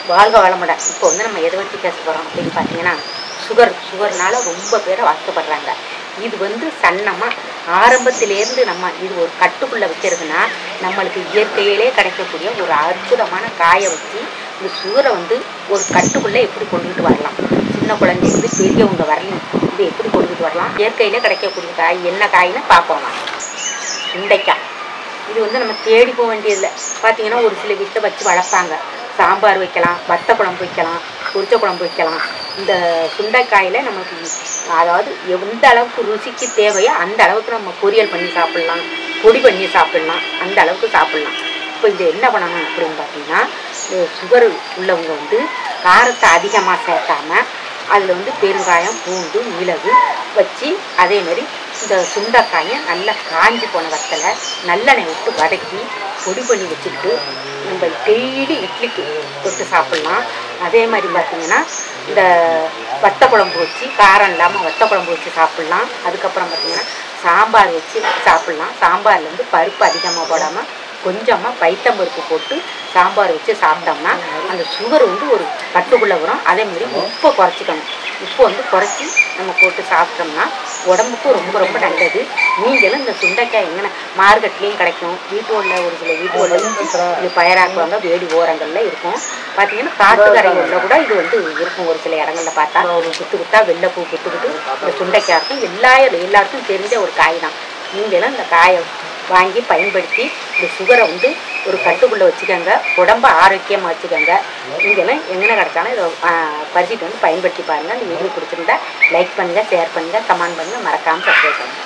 வாழ்க வளமுடன். இப்போ வந்து நம்ம எதை பற்றி பேச போகிறோம் அப்படின்னு பார்த்தீங்கன்னா, சுகர்னால ரொம்ப பேர் அவஸ்தைப்படுறாங்க. இது வந்து சன்னமாக ஆரம்பத்திலேருந்து நம்ம இது ஒரு கட்டுக்குள்ளே வைக்கிறதுனா, நம்மளுக்கு இயற்கையிலே கிடைக்கக்கூடிய ஒரு அற்புதமான காயை வச்சு இந்த சுகரை வந்து ஒரு கட்டுக்குள்ளே எப்படி கொண்டுகிட்டு வரலாம், சின்ன குழந்தைங்க பெரியவங்க வரலையும் இது எப்படி கொண்டுகிட்டு வரலாம். இயற்கையிலே கிடைக்கக்கூடிய காய் என்ன காய்னு பார்ப்போம். சுண்டைக்காய். இது வந்து நம்ம தேடி போக வேண்டியதில்லை. பார்த்தீங்கன்னா ஒரு சில வீட்டில் வச்சு வளர்ப்பாங்க. சாம்பார் வைக்கலாம், வத்த குழம்பு வைக்கலாம், பொரிச்ச குழம்பு வைக்கலாம். இந்த சுண்டைக்காயில் நமக்கு அதாவது எந்த அளவுக்கு ருசிக்கு தேவையோ அந்த அளவுக்கு நம்ம பொரியல் பண்ணி சாப்பிட்லாம், பொடி பண்ணி சாப்பிட்லாம், அந்த அளவுக்கு சாப்பிட்லாம். இப்போ இது என்ன பண்ணணும் அப்படின்னு பார்த்தீங்கன்னா, சுகர் உள்ளவங்க வந்து காரத்தை அதிகமாக சேர்க்காமல் அதில் வந்து பெருங்காயம், பூண்டு, மிளகு வச்சு அதேமாரி இந்த சுண்டைக்காயை நல்லா காஞ்சி போன வத்தலை நல்லெண்ணெய் விட்டு வதக்கி பொடி பண்ணி வச்சுக்கிட்டு நம்ம டெய்லி இட்லிக்கு தொட்டு சாப்பிட்லாம். அதே மாதிரி பார்த்திங்கன்னா இந்த வத்த குழம்பு வச்சு காரம் இல்லாமல் வத்த குழம்பு வச்சு சாப்பிட்லாம். அதுக்கப்புறம் பார்த்திங்கன்னா சாம்பார் வச்சு சாப்பிட்லாம். சாம்பாரில் வந்து பருப்பு அதிகமாக போடாமல் கொஞ்சமாக பைத்தம்பருப்பு போட்டு சாம்பார் வச்சு சாப்பிட்டோம்னா அந்த சுகர் வந்து ஒரு கட்டுக்குள்ளே வரும். அதேமாதிரி உப்பை குறைச்சிக்கணும். உப்பு வந்து குறைச்சி நம்ம போட்டு சாப்பிட்டோம்னா உடம்புக்கும் ரொம்ப ரொம்ப நல்லது. நீங்களும் இந்த சுண்டைக்காய் எங்கன்னா மார்க்கெட்லேயும் கிடைக்கும். வீட்டோட ஒரு சில வீட்டோட இது பயிராக்குவாங்க. வேடி ஓரங்களில் இருக்கும். பார்த்தீங்கன்னா காட்டுக்கரைகளில் கூட இது வந்து இருக்கும். ஒரு சில இடங்களில் பார்த்தா குத்து குத்தா வெள்ளைப்பூ குத்துக்கிட்டு இந்த சுண்டைக்காய் இருக்கும். எல்லாருக்கும் தெரிஞ்ச ஒரு காய் தான். நீங்களும் இந்த காயை வாங்கி பயன்படுத்தி இந்த சுகரை வந்து ஒரு கட்டுக்குள்ளே வச்சுக்கோங்க. உடம்பை ஆரோக்கியமாக வச்சுக்கோங்க. நீங்களும் எங்கே கிடச்சாலும் இதை பறிச்சிட்டு வந்து பயன்படுத்தி பாருங்கள். இந்த வீடியோ பிடிச்சிருந்தா லைக் பண்ணுங்கள், ஷேர் பண்ணுங்கள், கமெண்ட் பண்ணுங்கள், மறக்காமல் சப்ஸ்கிரைப் பண்ணுங்கள்.